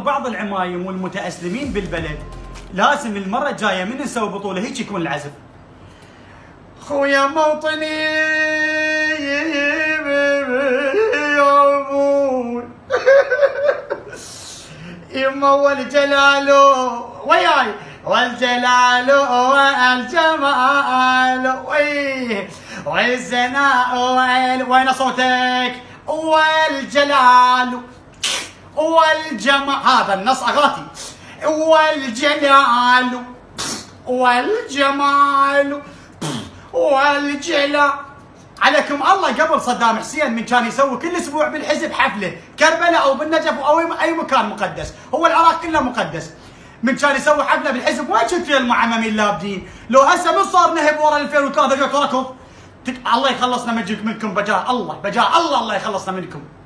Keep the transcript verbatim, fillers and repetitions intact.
بعض العمايم والمتأسلمين بالبلد. لازم المرة الجاية من نسوي بطولة هيك يكون العزف. خويا موطني يرمون يما والجلال وياي والجلال والجمال وي والزناء وين صوتك والجلال والجمال. هذا النص اغاتي. والجلال والجمال والجلال. عليكم الله قبل صدام حسين من كان يسوي كل اسبوع بالحزب حفله كربلاء او بالنجف او اي مكان مقدس، هو العراق كله مقدس، من كان يسوي حفله بالحزب وين كنت فيها المعممين لابدين؟ لو هسه من صار نهب ورا ألفين وثلاثة جاك ركض. الله يخلصنا منكم بجاه الله، بجاه الله الله يخلصنا منكم.